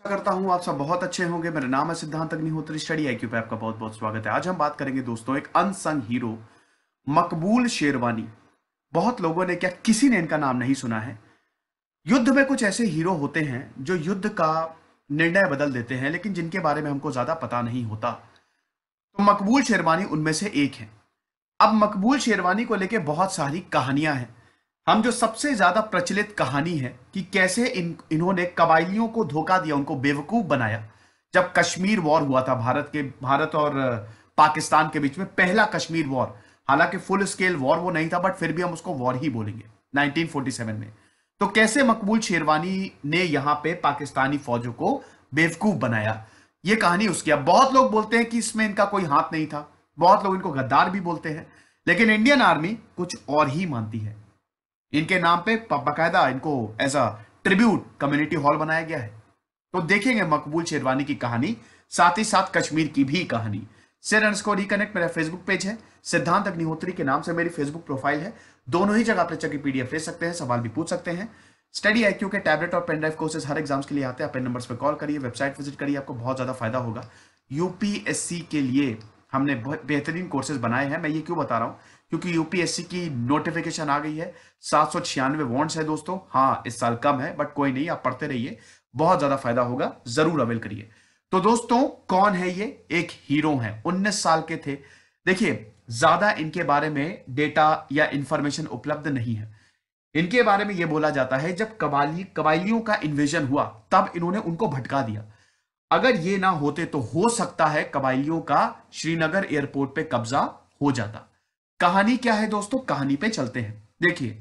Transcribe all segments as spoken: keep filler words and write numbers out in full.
आशा करता हूँ आप सब बहुत अच्छे होंगे। मेरा नाम है Siddhant Agnihotri. Study I Q पे आपका बहुत बहुत स्वागत है। आज हम बात करेंगे दोस्तों एक अनसंग हीरो मकबूल शेरवानी। बहुत लोगों ने, क्या किसी ने इनका नाम नहीं सुना है। युद्ध में कुछ ऐसे हीरो होते हैं जो युद्ध का निर्णय बदल देते हैं, लेकिन जिनके बारे में हमको ज्यादा पता नहीं होता। तो मकबूल शेरवानी उनमें से एक है। अब मकबूल शेरवानी को लेके बहुत सारी कहानियां हैं। हम जो सबसे ज्यादा प्रचलित कहानी है कि कैसे इन इन्होंने कबायलियों को धोखा दिया, उनको बेवकूफ बनाया। जब कश्मीर वॉर हुआ था, भारत के भारत और अ, पाकिस्तान के बीच में पहला कश्मीर वॉर, हालांकि फुल स्केल वॉर वो नहीं था, बट फिर भी हम उसको वॉर ही बोलेंगे, नाइनटीन फोर्टी सेवन में। तो कैसे मकबूल शेरवानी ने यहां पे पाकिस्तानी फौजों को बेवकूफ बनाया, ये कहानी उसकी। अब बहुत लोग बोलते हैं कि इसमें इनका कोई हाथ नहीं था, बहुत लोग इनको गद्दार भी बोलते हैं, लेकिन इंडियन आर्मी कुछ और ही मानती है। इनके नाम पे बाकायदा इनको as a tribute community hall बनाया गया है। तो देखेंगे मकबूल शेरवानी की कहानी, साथ ही साथ कश्मीर की भी कहानी। शेयर अंडरस्कोर रिकनेक्ट मेरा फेसबुक पेज है, सिद्धांत अग्निहोत्री के नाम से मेरी फेसबुक प्रोफाइल है। दोनों ही जगह पर पीडीएफ ले सकते हैं, सवाल भी पूछ सकते हैं। स्टडी आईक्यू के टैबलेट और पेनड्राइव कोर्सेज हर एग्जाम्स के लिए आते हैं। अपने नंबर्स पे कॉल करिए, वेबसाइट विजिट करिए, आपको बहुत ज्यादा फायदा होगा। यूपीएससी के लिए हमने बहुत बेहतरीन कोर्सेज बनाए हैं। मैं ये क्यों बता रहा हूं, क्योंकि यूपीएससी की नोटिफिकेशन आ गई है। सात सौ छियानवे वॉन्ट्स है दोस्तों। हाँ, इस साल कम है, बट कोई नहीं, आप पढ़ते रहिए, बहुत ज्यादा फायदा होगा, जरूर अवेल करिए। तो दोस्तों, कौन है ये? एक हीरो है, उन्नीस साल के थे। देखिए, ज्यादा इनके बारे में डेटा या इंफॉर्मेशन उपलब्ध नहीं है। इनके बारे में यह बोला जाता है जब कबाली कबाइलियों का इन्वेजन हुआ, तब इन्होंने उनको भटका दिया। अगर ये ना होते तो हो सकता है कबाइलियों का श्रीनगर एयरपोर्ट पे कब्जा हो जाता। कहानी क्या है दोस्तों? कहानी पे चलते हैं। देखिए,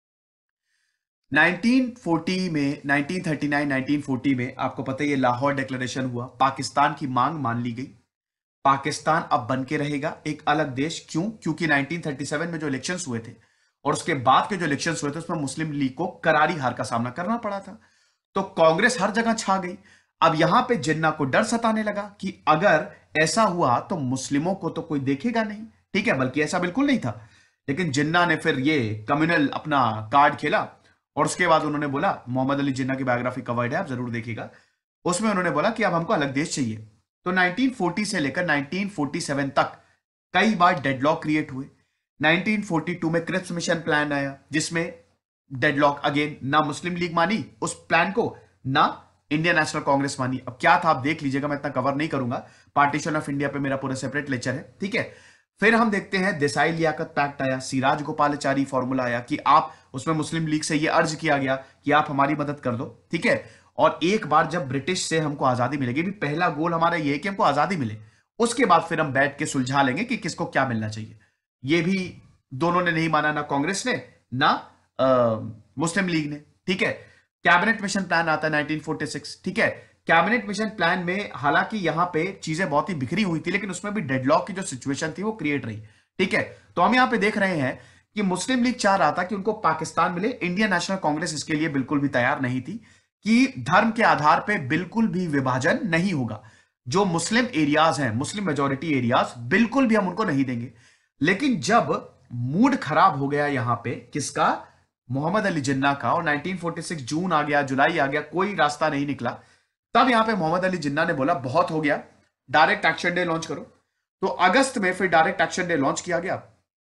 नाइनटीन फोर्टी में nineteen thirty nine nineteen forty में आपको पता है ये लाहौर डिक्लेरेशन हुआ। पाकिस्तान की मांग मान ली गई। पाकिस्तान अब बन के रहेगा एक अलग देश। क्यों? क्योंकि नाइनटीन थर्टी सेवन में जो इलेक्शंस हुए थे और उसके बाद के जो इलेक्शंस हुए थे उसमें मुस्लिम लीग को करारी हार का सामना करना पड़ा था। तो कांग्रेस हर जगह छा गई। अब यहां पे जिन्ना को डर सताने लगा कि अगर ऐसा हुआ तो मुस्लिमों को तो कोई देखेगा नहीं। ठीक है, बल्कि ऐसा बिल्कुल नहीं था, लेकिन जिन्ना ने फिर ये कम्युनल अपना कार्ड खेला और उसके बाद उन्होंने बोला, मोहम्मद अली जिन्ना की बायोग्राफी कवर्ड है, आप जरूर देखिएगा, उसमें उन्होंने बोला कि अब हमको अलग देश चाहिए। तो नाइनटीन फोर्टी से लेकर नाइनटीन फोर्टी सेवन तक कई बार डेडलॉक क्रिएट हुए। नाइनटीन फोर्टी टू में क्रिप्स मिशन प्लान आया, जिसमें डेडलॉक अगेन, ना मुस्लिम लीग मानी उस प्लान को, ना इंडियन नेशनल कांग्रेस मानी। अब क्या था आप देख लीजिएगा, मैं इतना कवर नहीं करूंगा, पार्टीशन ऑफ इंडिया पे मेरा पूरा सेपरेट लेक्चर है। ठीक है, फिर हम देखते हैं देसाई लियाकत पैक्ट आया, सिराज गोपालाचारी फॉर्मूला आया कि आप, उसमें मुस्लिम लीग से ये अर्ज किया गया कि आप हमारी मदद कर दो। ठीक है, और एक बार जब ब्रिटिश से हमको आजादी मिलेगी, भी पहला गोल हमारा ये है कि हमको आजादी मिले, उसके बाद फिर हम बैठ के सुलझा लेंगे कि किसको क्या मिलना चाहिए। ये भी दोनों ने नहीं माना, ना कांग्रेस ने ना आ, मुस्लिम लीग ने। ठीक है, कैबिनेट मिशन प्लान आता है नाइनटीन फोर्टी सिक्स। ठीक है, कैबिनेट मिशन प्लान में हालांकि यहां पे चीजें बहुत ही बिखरी हुई थी, लेकिन उसमें भी डेडलॉक की जो सिचुएशन थी वो क्रिएट रही। ठीक है, तो हम यहां पे देख रहे हैं कि मुस्लिम लीग चाह रहा था कि उनको पाकिस्तान मिले, इंडियन नेशनल कांग्रेस इसके लिए बिल्कुल भी तैयार नहीं थी कि धर्म के आधार पर बिल्कुल भी विभाजन नहीं होगा। जो मुस्लिम एरियाज हैं, मुस्लिम मेजोरिटी एरियाज, बिल्कुल भी हम उनको नहीं देंगे। लेकिन जब मूड खराब हो गया यहां पे किसका? मोहम्मद अली जिन्ना का, और नाइनटीन फोर्टी सिक्स जून आ गया, जुलाई आ गया, कोई रास्ता नहीं निकला, तब यहां पे मोहम्मद अली जिन्ना ने बोला बहुत हो गया, डायरेक्ट एक्शन डे लॉन्च करो। तो अगस्त में फिर डायरेक्ट एक्शन डे लॉन्च किया गया।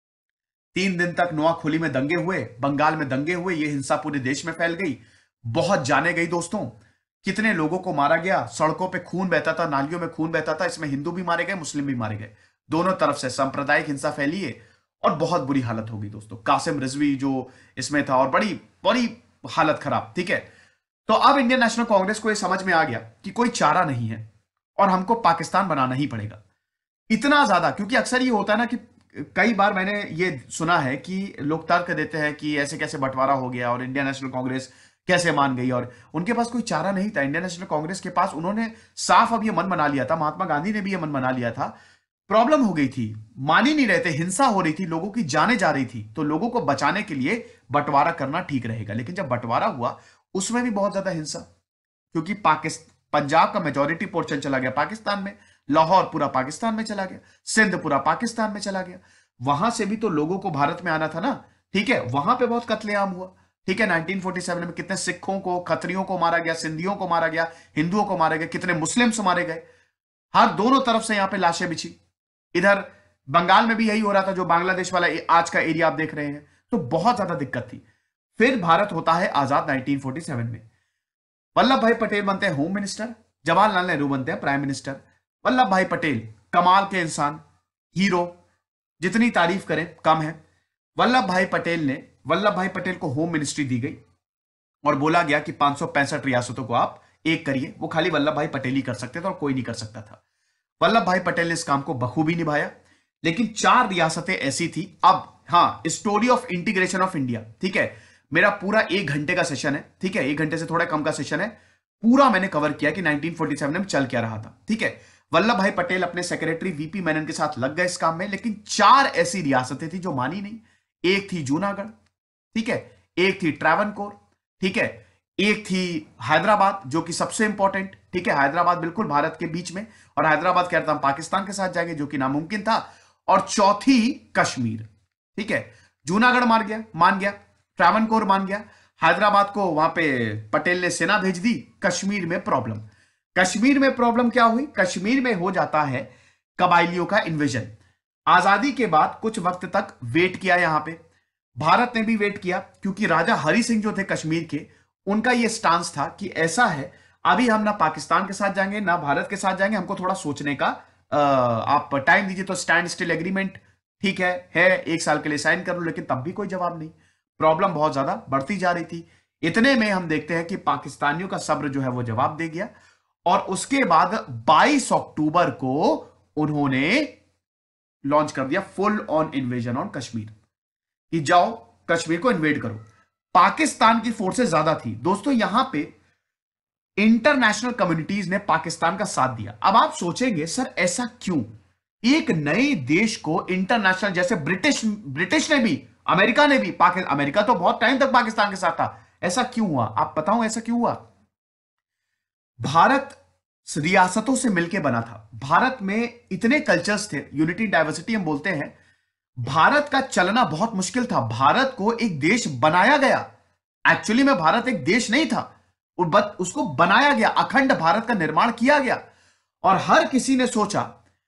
तीन दिन तक नोआखुली में दंगे हुए, बंगाल में दंगे हुए, ये हिंसा पूरे देश में फैल गई, बहुत जाने गई दोस्तों। कितने लोगों को मारा गया, सड़कों पे खून बहता था, नालियों में खून बहता था। इसमें हिंदू भी मारे गए, मुस्लिम भी मारे गए, दोनों तरफ से सांप्रदायिक हिंसा फैली है और बहुत बुरी हालत हो गई दोस्तों। कासिम रिजवी जो इसमें था, और बड़ी बड़ी हालत खराब। ठीक है, तो अब इंडियन नेशनल कांग्रेस को यह समझ में आ गया कि कोई चारा नहीं है और हमको पाकिस्तान बनाना ही पड़ेगा। इतना ज्यादा, क्योंकि अक्सर ये होता है ना कि कई बार मैंने ये सुना है कि लोग तर्क देते हैं कि ऐसे कैसे बंटवारा हो गया और इंडियन नेशनल कांग्रेस कैसे मान गई, और उनके पास कोई चारा नहीं था। इंडियन नेशनल कांग्रेस के पास, उन्होंने साफ अब ये मन बना लिया था, महात्मा गांधी ने भी ये मन बना लिया था, प्रॉब्लम हो गई थी, मान ही नहीं रहे थे, हिंसा हो रही थी, लोगों की जाने जा रही थी, तो लोगों को बचाने के लिए बंटवारा करना ठीक रहेगा। लेकिन जब बंटवारा हुआ उसमें भी बहुत ज्यादा हिंसा, क्योंकि पाकिस्तान, पंजाब का मेजोरिटी पोर्शन चला गया पाकिस्तान में, लाहौर पूरा पाकिस्तान में चला गया, सिंध पूरा पाकिस्तान में चला गया। वहां से भी तो लोगों को भारत में आना था ना। ठीक है, वहां पे बहुत कत्लेआम हुआ। ठीक है, नाइनटीन फोर्टी सेवन में कितने सिखों को, खत्रियों को मारा गया, सिंधियों को मारा गया, हिंदुओं को मारा गया, कितने मुस्लिम्स मारे गए, हर दोनों तरफ से यहां पे लाशें बिछी। इधर बंगाल में भी यही हो रहा था, जो बांग्लादेश वाला आज का एरिया आप देख रहे हैं। तो बहुत ज्यादा दिक्कत थी। फिर भारत होता है आजाद नाइनटीन फोर्टी सेवन में। वल्लभ भाई पटेल बनते हैं होम मिनिस्टर, जवाहरलाल नेहरू बनते हैं प्राइम मिनिस्टर। वल्लभ भाई पटेल कमाल के इंसान, हीरो, जितनी तारीफ करें कम है। वल्लभ भाई पटेल ने वल्लभ भाई पटेल को होम मिनिस्ट्री दी गई और बोला गया कि पांच सौ पैंसठ रियासतों को आप एक करिए। वो खाली वल्लभ भाई पटेल ही कर सकते थे और कोई नहीं कर सकता था। वल्लभ भाई पटेल ने इस काम को बखूबी निभाया। लेकिन चार रियासतें ऐसी थी। अब हाँ, story of integration of India, ठीक है, मेरा पूरा एक घंटे का सेशन है, ठीक है, एक घंटे से थोड़ा कम का सेशन है, पूरा मैंने कवर किया कि नाइनटीन फोर्टी सेवन में चल क्या रहा था। ठीक है, वल्लभ भाई पटेल अपने सेक्रेटरी वीपी मेनन के साथ लग गए इस काम में। लेकिन चार ऐसी रियासतें थी जो मानी नहीं। एक थी जूनागढ़, ठीक है, एक थी ट्रावनकोर, ठीक है, एक थी हैदराबाद जो कि सबसे इंपॉर्टेंट, ठीक है, हैदराबाद बिल्कुल भारत के बीच में, और हैदराबाद कह रहा था हम पाकिस्तान के साथ जाएंगे, जो कि नामुमकिन था। और चौथी कश्मीर, ठीक है। जूनागढ़ मान गया मान गया ट्रावनकोर मान गया, हैदराबाद को वहां पे पटेल ने सेना भेज दी। कश्मीर में प्रॉब्लम कश्मीर में प्रॉब्लम क्या हुई? कश्मीर में हो जाता है कबाइलियों का इन्वेजन। आजादी के बाद कुछ वक्त तक वेट किया यहां पे, भारत ने भी वेट किया, क्योंकि राजा हरि सिंह जो थे कश्मीर के, उनका यह स्टांस था कि ऐसा है, अभी हम ना पाकिस्तान के साथ जाएंगे ना भारत के साथ जाएंगे, हमको थोड़ा सोचने का आ, आप टाइम दीजिए। तो स्टैंड स्टिल एग्रीमेंट, ठीक है है एक साल के लिए साइन कर लो, लेकिन तब भी कोई जवाब नहीं। प्रॉब्लम बहुत ज्यादा बढ़ती जा रही थी। इतने में हम देखते हैं कि पाकिस्तानियों का सब्र जो है वो जवाब दे गया, और उसके बाद बाईस अक्टूबर को उन्होंने लॉन्च कर दिया full on invasion on Kashmir, कि जाओ कश्मीर को इन्वेड करो। पाकिस्तान की फोर्सेस ज्यादा थी दोस्तों। यहां पे इंटरनेशनल कम्युनिटीज ने पाकिस्तान का साथ दिया। अब आप सोचेंगे सर ऐसा क्यों? एक नए देश को इंटरनेशनल, जैसे ब्रिटिश ब्रिटिश ने भी, अमेरिका ने भी, पाकिस्तान अमेरिका तो बहुत टाइम तक पाकिस्तान के साथ था, ऐसा क्यों हुआ? आप बताऊं ऐसा क्यों हुआ? भारत रियासतों से मिलकर बना था। भारत में इतने कल्चर्स थे, यूनिटी डाइवर्सिटी हम बोलते हैं। भारत का चलना बहुत मुश्किल था। भारत को एक देश बनाया गया, एक्चुअली में भारत एक देश नहीं था, उसको बनाया गया, अखंड भारत का निर्माण किया गया। और हर किसी ने सोचा,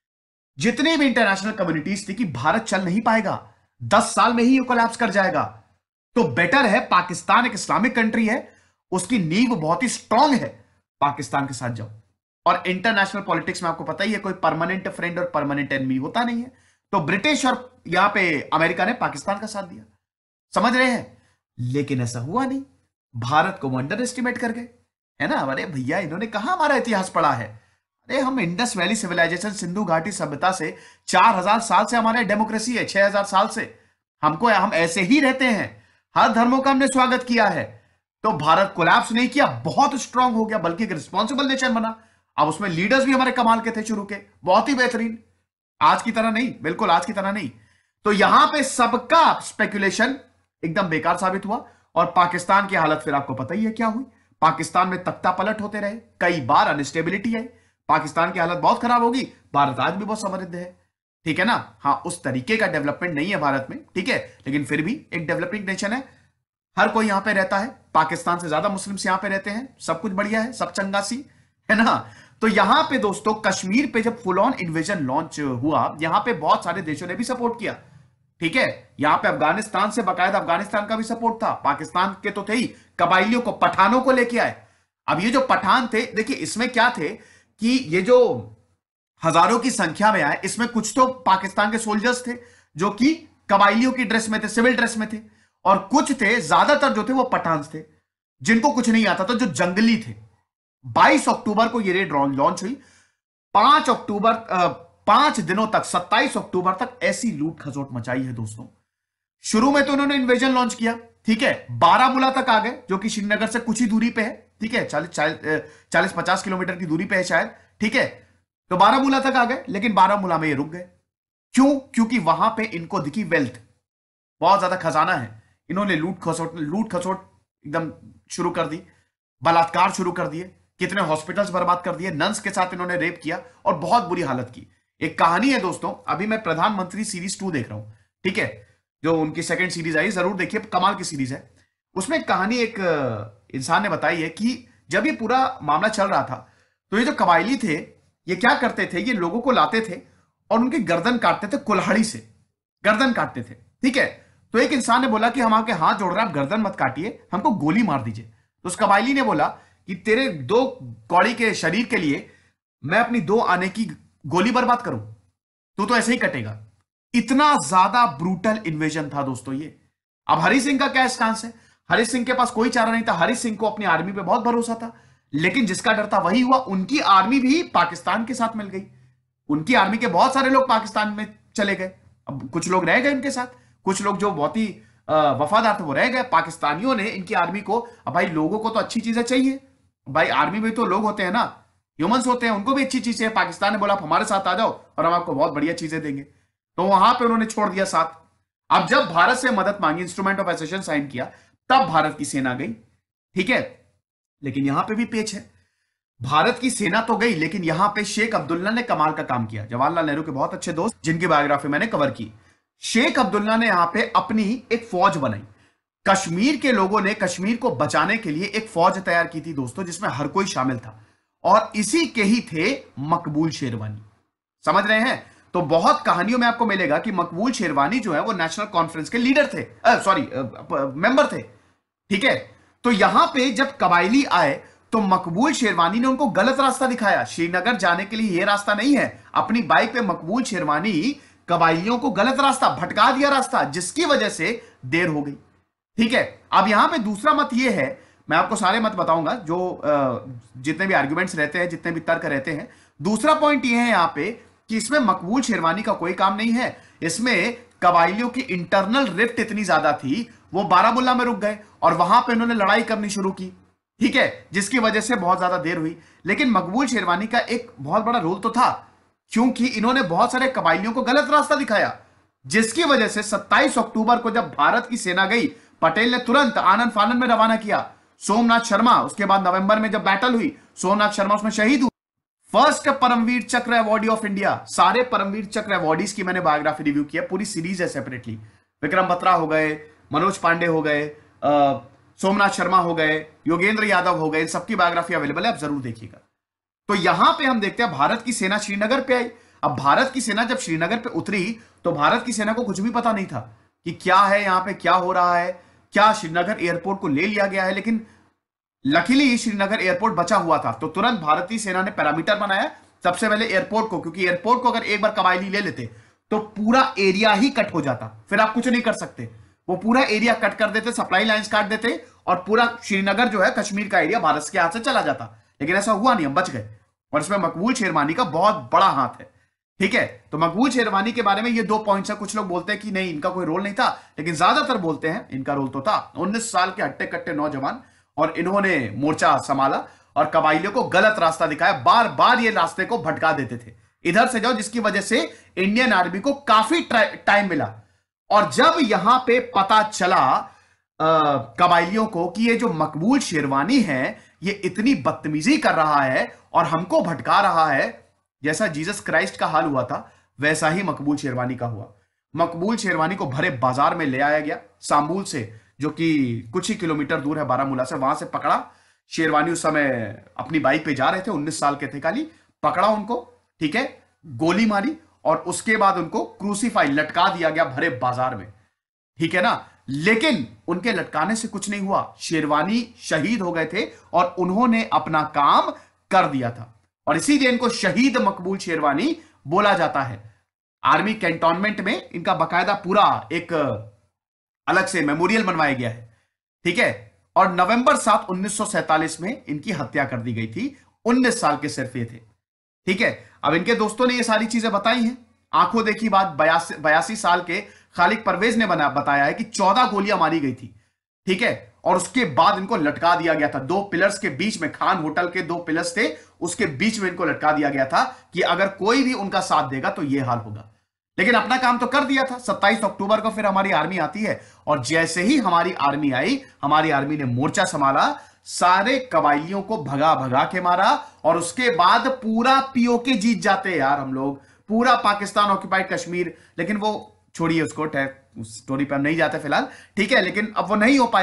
जितने भी इंटरनेशनल कम्युनिटीज थी, कि भारत चल नहीं पाएगा, दस साल में ही ये कोलैप्स कर जाएगा, तो बेटर है पाकिस्तान एक इस्लामिक कंट्री है, उसकी नींव बहुत ही स्ट्रांग है, पाकिस्तान के साथ जाओ। और इंटरनेशनल पॉलिटिक्स में आपको पता ही है, कोई परमानेंट फ्रेंड और परमानेंट एनिमी होता नहीं है। तो ब्रिटिश और यहां पे अमेरिका ने पाकिस्तान का साथ दिया, समझ रहे हैं? लेकिन ऐसा हुआ नहीं, भारत को वो अंडर एस्टिमेट कर गए, है ना। अरे भैया, इन्होंने कहां हमारा इतिहास पढ़ा है? अरे हम इंडस वैली सिविलाइजेशन, सिंधु घाटी सभ्यता से चार हजार साल से हमारे डेमोक्रेसी है, छह हजार साल से हमको, हम ऐसे ही रहते हैं, हर धर्मों का हमने स्वागत किया है। तो भारत कोलैप्स नहीं किया, बहुत स्ट्रांग हो गया, बल्कि एक रिस्पॉन्सिबल नेशन बना। अब उसमें लीडर्स भी हमारे कमाल के थे शुरू के, बहुत ही बेहतरीन, आज की तरह नहीं, बिल्कुल आज की तरह नहीं। तो यहां पे सबका स्पेकुलेशन एकदम बेकार साबित हुआ। और पाकिस्तान की हालत फिर आपको पता ही है क्या हुई। पाकिस्तान में तख्ता पलट होते रहे, कई बार अनस्टेबिलिटी आई, पाकिस्तान की हालत बहुत खराब होगी। भारत आज भी बहुत समृद्ध है, ठीक है ना। हाँ, उस तरीके का डेवलपमेंट नहीं है भारत में, ठीक है, लेकिन फिर भी एक डेवलपिंग नेशन है, हर कोई यहां पे रहता है, पाकिस्तान से ज्यादा मुस्लिम्स यहां पे रहते हैं, सब कुछ बढ़िया है, सब चंगासी है ना। तो यहां पे दोस्तों कश्मीर पे जब फुल ऑन इन्वेजन लॉन्च हुआ, यहां पे बहुत सारे देशों ने भी सपोर्ट किया, ठीक है। यहां पे अफगानिस्तान से, बाकायदा अफगानिस्तान का भी सपोर्ट था, पाकिस्तान के तो थे ही, कबाइलियों को, पठानों को लेके आए। अब ये जो पठान थे, देखिए इसमें क्या थे कि ये जो हजारों की संख्या में आए, इसमें कुछ तो पाकिस्तान के सोल्जर्स थे जो कि कबाइलियों की ड्रेस में थे, सिविल ड्रेस में थे, और कुछ थे, ज्यादातर जो थे वो पठान थे, जिनको कुछ नहीं आता था, जो जंगली थे। बाईस अक्टूबर को ये रेड लॉन्च हुई। पांच अक्टूबर पांच दिनों तक, सत्ताईस अक्टूबर तक ऐसी लूट खसोट मचाई है दोस्तों। शुरू में तो उन्होंने इन्वेजन लॉन्च किया, ठीक है, बारामूला तक आ गए, जो कि श्रीनगर से कुछ ही दूरी पे है, ठीक है, चालीस चालीस पचास किलोमीटर की दूरी पे है शायद, ठीक है। तो बारामूला तक आ गए, लेकिन बारामूला में ये रुक गए। क्यों? क्योंकि वहां पे इनको दिखी वेल्थ, बहुत ज्यादा खजाना है। इन्होंने लूट खसोट लूट खसोट एकदम शुरू कर दी, बलात्कार शुरू कर दिए, कितने हॉस्पिटल्स बर्बाद कर दिए, नन्स के साथ इन्होंने रेप किया और बहुत बुरी हालत की। एक कहानी है दोस्तों, अभी मैं प्रधानमंत्री सीरीज टू देख रहा हूं, ठीक है, जो उनकी सेकंड सीरीज आई, जरूर देखिए, कमाल की सीरीज है। उसमें एक कहानी एक इंसान ने बताई है कि जब ये पूरा मामला चल रहा था तो ये जो कबायली थे ये क्या करते थे, ये लोगों को लाते थे और उनकी गर्दन काटते थे, कुल्हाड़ी से गर्दन काटते थे। ठीक है, तो एक इंसान ने बोला कि हम आपके हाथ जोड़ रहे हैं, आप गर्दन मत काटिए, हमको गोली मार दीजिए। तो उस कबायली ने बोला कि तेरे दो कौड़ी के शरीर के लिए मैं अपनी दो आने की गोली बर्बाद करूं, तू तो ऐसे ही कटेगा। इतना ज्यादा ब्रूटल इन्वेजन था दोस्तों ये। अब हरि सिंह का क्या स्टांस है? हरि सिंह के पास कोई चारा नहीं था, हरि सिंह को अपनी आर्मी पे बहुत भरोसा था, लेकिन जिसका डर था वही हुआ। उनकी आर्मी भी पाकिस्तान के साथ मिल गई, उनकी आर्मी के बहुत सारे लोग पाकिस्तान में चले गए। अब कुछ लोग रह गए उनके साथ, कुछ लोग जो बहुत ही वफादार थे वो रह गए। पाकिस्तानियों ने इनकी आर्मी को, अब भाई लोगों को तो अच्छी चीजें चाहिए, भाई आर्मी में तो लोग होते हैं ना, ह्यूमंस होते हैं, उनको भी अच्छी चीजें। पाकिस्तान ने बोला हमारे साथ आ जाओ और हम आपको बहुत बढ़िया चीजें देंगे, तो वहां पे उन्होंने छोड़ दिया साथ। अब जब भारत से मदद मांगी, इंस्ट्रूमेंट ऑफ एसेशन साइन किया, तब भारत की सेना गई। ठीक है, लेकिन यहां पे भी पेच है। भारत की सेना तो गई, लेकिन यहां पे शेख अब्दुल्ला ने कमाल का काम किया। जवाहरलाल नेहरू के बहुत अच्छे दोस्त, जिनकी बायोग्राफी मैंने कवर की, शेख अब्दुल्ला ने यहां पे अपनी एक फौज बनाई। कश्मीर के लोगों ने कश्मीर को बचाने के लिए एक फौज तैयार की थी दोस्तों, जिसमें हर कोई शामिल था, और इसी के ही थे मकबूल शेरवानी। समझ रहे हैं? तो बहुत कहानियों में आपको मिलेगा कि मकबूल शेरवानी जो है वो नेशनल कॉन्फ्रेंस के लीडर थे, सॉरी मेंबर थे। ठीक है, तो यहां पे जब कबायली आए तो मकबूल शेरवानी ने उनको गलत रास्ता दिखाया। श्रीनगर जाने के लिए यह रास्ता नहीं है। अपनी बाइक पे मकबूल शेरवानी कबायलियों को गलत रास्ता, भटका दिया रास्ता, जिसकी वजह से देर हो गई। ठीक है, अब यहां पे दूसरा मत यह है, मैं आपको सारे मत बताऊंगा जो जितने भी आर्ग्यूमेंट्स रहते हैं, जितने भी तर्क रहते हैं। दूसरा पॉइंट यह है यहां पे कि इसमें मकबूल शेरवानी का कोई काम नहीं है। इसमें कबायलियों की इंटरनल रिफ्ट इतनी ज्यादा थी, वो बारामुल्ला में रुक गए और वहां पे उन्होंने लड़ाई करनी शुरू की। ठीक है, जिसकी वजह से बहुत ज्यादा देर हुई। लेकिन मकबूल शेरवानी का एक बहुत बड़ा रोल तो था, क्योंकि इन्होंने बहुत सारे कबायलियों को गलत रास्ता दिखाया, जिसकी वजह से सत्ताईस अक्टूबर को जब भारत की सेना गई, पटेल ने तुरंत आनन फानन में रवाना किया। सोमनाथ शर्मा, उसके बाद नवंबर में जब बैटल हुई, सोमनाथ शर्मा उसमें शहीद हुए। फर्स्ट परमवीर चक्र अवार्डी ऑफ इंडिया, सारे परमवीर चक्र अवार्डीज की मैंने बायोग्राफी रिव्यू किया, पूरी सीरीज है सेपरेटली। विक्रम बत्रा हो गए, मनोज पांडे हो गए, सोमनाथ शर्मा हो गए, योगेंद्र यादव हो गए, इन सबकी बायोग्राफी अवेलेबल है, आप जरूर देखिएगा। तो यहां पे हम देखते हैं भारत की सेना श्रीनगर पे आई। अब भारत की सेना जब श्रीनगर पे उतरी तो भारत की सेना को कुछ भी पता नहीं था कि क्या है यहां पे, क्या हो रहा है, क्या श्रीनगर एयरपोर्ट को ले लिया गया है। लेकिन लकीली श्रीनगर एयरपोर्ट बचा हुआ था, तो तुरंत भारतीय सेना ने पैरामीटर बनाया सबसे पहले एयरपोर्ट को, क्योंकि एयरपोर्ट को अगर एक बार कबायली ले लेते तो पूरा एरिया ही कट हो जाता, फिर आप कुछ नहीं कर सकते। वो पूरा एरिया कट कर देते, सप्लाई लाइंस काट देते, और पूरा श्रीनगर जो है कश्मीर का एरिया भारत के हाथ से चला जाता। लेकिन ऐसा हुआ नहीं, हम बच गए, और इसमें मकबूल शेरवानी का बहुत बड़ा हाथ है। ठीक है, तो मकबूल शेरवानी के बारे में ये दो पॉइंट्स है। कुछ लोग बोलते हैं कि नहीं, इनका कोई रोल नहीं था, लेकिन ज्यादातर बोलते हैं इनका रोल तो था। उन्नीस साल के हट्टे कट्टे नौजवान, और इन्होंने मोर्चा संभाला और कबायलियों को गलत रास्ता दिखाया, बार बार ये रास्ते को भटका देते थे, इधर से जाओ, जिसकी वजह से इंडियन आर्मी को काफी टाइम मिला। और जब यहां पे पता चला कबायलियों को कि ये जो मकबूल शेरवानी है ये इतनी बदतमीजी कर रहा है और हमको भटका रहा है, जैसा जीसस क्राइस्ट का हाल हुआ था वैसा ही मकबूल शेरवानी का हुआ। मकबूल शेरवानी को भरे बाजार में ले आया गया, सांबुल से, जो कि कुछ ही किलोमीटर दूर है बारामूला से, वहां से पकड़ा। शेरवानी उस समय अपनी बाइक पे जा रहे थे, उन्नीस साल के थे खाली, पकड़ा उनको, ठीक है, गोली मारी और उसके बाद उनको क्रूसीफाई, लटका दिया गया भरे बाजार में। ठीक है ना, लेकिन उनके लटकाने से कुछ नहीं हुआ, शेरवानी शहीद हो गए थे और उन्होंने अपना काम कर दिया था, और इसीलिए इनको शहीद मकबूल शेरवानी बोला जाता है। आर्मी कैंटोनमेंट में इनका बकायदा पूरा एक अलग से मेमोरियल बनवाया गया है। ठीक है, और नवंबर सात उन्नीस सौ सैंतालीस में इनकी हत्या कर दी गई थी, उन्नीस साल के सिर्फ ये थे। ठीक है, अब इनके दोस्तों ने ये सारी चीजें बताई हैं, आंखों देखी बात। बयासी बयासी साल के खालिद परवेज ने बना बताया है कि चौदह गोलियां मारी गई थी। ठीक है, और उसके बाद इनको लटका दिया गया था, दो पिलर्स के बीच में, खान होटल के दो पिलर्स थे, उसके बीच में इनको लटका दिया गया था कि अगर कोई भी उनका साथ देगा तो यह हाल होगा। लेकिन अपना काम तो कर दिया था। सत्ताईस अक्टूबर को फिर हमारी आर्मी आती है, और जैसे ही हमारी आर्मी आई, हमारी आर्मी ने मोर्चा संभाला, सारे कबायलियों को भगा भगा के मारा, और उसके बाद पूरा पीओके जीत जाते यार हम लोग, पूरा पाकिस्तान ऑक्यूपाइड कश्मीर। लेकिन वो छोड़िए, उसको स्टोरी पर हम नहीं जाते फिलहाल, ठीक है, लेकिन अब वो नहीं हो पाया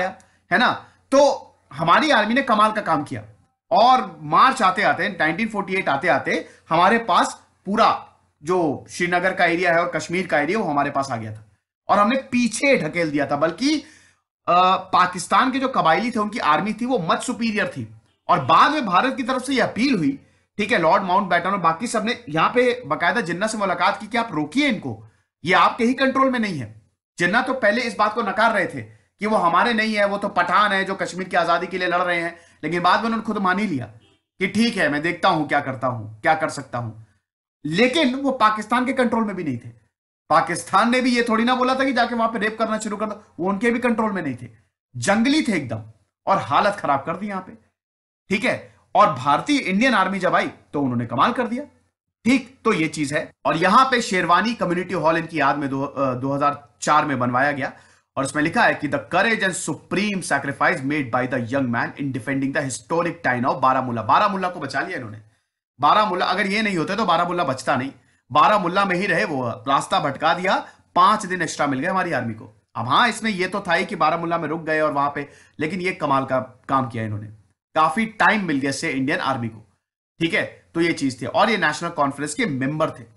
है ना। तो हमारी आर्मी ने कमाल का काम किया और मार्च आते आते नाइनटीन फोर्टी एट आते आते हमारे पास पूरा जो श्रीनगर का एरिया है और कश्मीर का एरिया वो हमारे पास आ गया था और हमने पीछे ढकेल दिया था। बल्कि पाकिस्तान के जो कबायली थे उनकी आर्मी थी वो मच सुपीरियर थी और बाद में भारत की तरफ से यह अपील हुई, ठीक है, लॉर्ड माउंटबैटन और बाकी सब ने यहां पे बकायदा जिन्ना से मुलाकात की कि आप रोकिए इनको, ये आपके ही कंट्रोल में नहीं है। जिन्ना तो पहले इस बात को नकार रहे थे कि वो हमारे नहीं है, वो तो पठान है जो कश्मीर की आजादी के लिए लड़ रहे हैं, लेकिन बाद में उन्होंने खुद मान ही लिया कि ठीक है मैं देखता हूं क्या करता हूं क्या कर सकता हूं। लेकिन वो पाकिस्तान के कंट्रोल में भी नहीं थे। पाकिस्तान ने भी ये थोड़ी ना बोला था कि जाके वहां पे रेप करना शुरू कर दो, वो उनके भी कंट्रोल में नहीं थे, जंगली थे एकदम और हालत खराब कर दी यहां पे, ठीक है। और भारतीय इंडियन आर्मी जब आई तो उन्होंने कमाल कर दिया, ठीक। तो ये चीज है और यहां पे शेरवानी कम्युनिटी हॉल इनकी याद में दो, दो हजार चार में बनवाया गया और इसमें लिखा है कि the courage and supreme sacrifice made by the young man in defending the historic town of Baramulla. Baramulla को बचा लिया इन्होंने। बारामूला अगर ये नहीं होते तो बारामूला बचता नहीं, बारामूला में ही रहे, वो रास्ता भटका दिया, पांच दिन एक्स्ट्रा मिल गए हमारी आर्मी को। अब हाँ इसमें ये तो था ही कि बारामूला में रुक गए और वहां पे, लेकिन ये कमाल का काम किया इन्होंने, काफी टाइम मिल गया से इंडियन आर्मी को, ठीक है। तो ये चीज थी और ये नेशनल कॉन्फ्रेंस के मेंबर थे।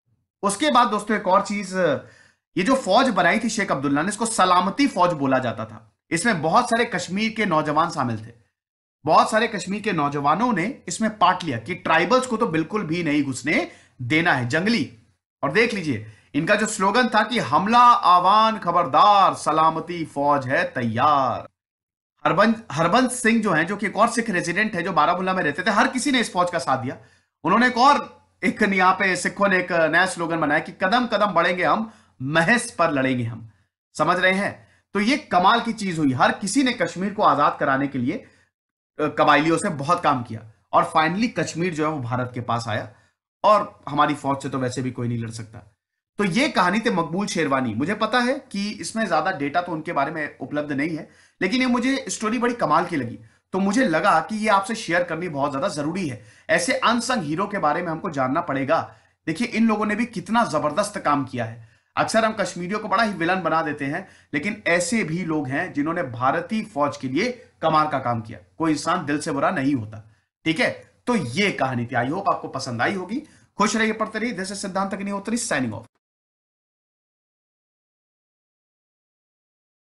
उसके बाद दोस्तों एक और चीज, ये जो फौज बनाई थी शेख अब्दुल्ला ने, इसको सलामती फौज बोला जाता था। इसमें बहुत सारे कश्मीर के नौजवान शामिल थे, बहुत सारे कश्मीर के नौजवानों ने इसमें पार्ट लिया कि ट्राइबल्स को तो बिल्कुल भी नहीं घुसने देना है, जंगली। और देख लीजिए इनका जो स्लोगन था कि हमला आवान खबरदार, सलामती फौज है तैयार। हरबंस हरबंस सिंह जो हैं, जो कि एक और सिख रेजिडेंट है जो बारामूला में रहते थे, हर किसी ने इस फौज का साथ दिया। उन्होंने एक और एक यहां पे सिखों ने एक नया स्लोगन बनाया कि कदम कदम बढ़ेंगे हम, महस पर लड़ेंगे हम। समझ रहे हैं। तो ये कमाल की चीज हुई, हर किसी ने कश्मीर को आजाद कराने के लिए कबायलियों से बहुत काम किया और फाइनली कश्मीर जो है वो भारत के पास आया और हमारी फौज से तो वैसे भी कोई नहीं लड़ सकता। तो ये कहानी थी मकबूल शेरवानी। मुझे पता है कि इसमें ज्यादा डेटा तो उनके बारे में उपलब्ध नहीं है, लेकिन ये मुझे स्टोरी बड़ी कमाल की लगी, तो मुझे लगा कि ये आपसे शेयर करनी बहुत ज्यादा जरूरी है। ऐसे अनसंग हीरो के बारे में हमको जानना पड़ेगा। देखिए इन लोगों ने भी कितना जबरदस्त काम किया है। अक्सर हम कश्मीरियों को बड़ा ही विलन बना देते हैं, लेकिन ऐसे भी लोग हैं जिन्होंने भारतीय फौज के लिए कमाल का काम किया। कोई इंसान दिल से बुरा नहीं होता, ठीक है। तो ये कहानी थी, आई होप आपको पसंद आई होगी। खुश रहिए, पढ़ते रहिए। दिस इज सिद्धांत अग्निहोत्री साइनिंग ऑफ।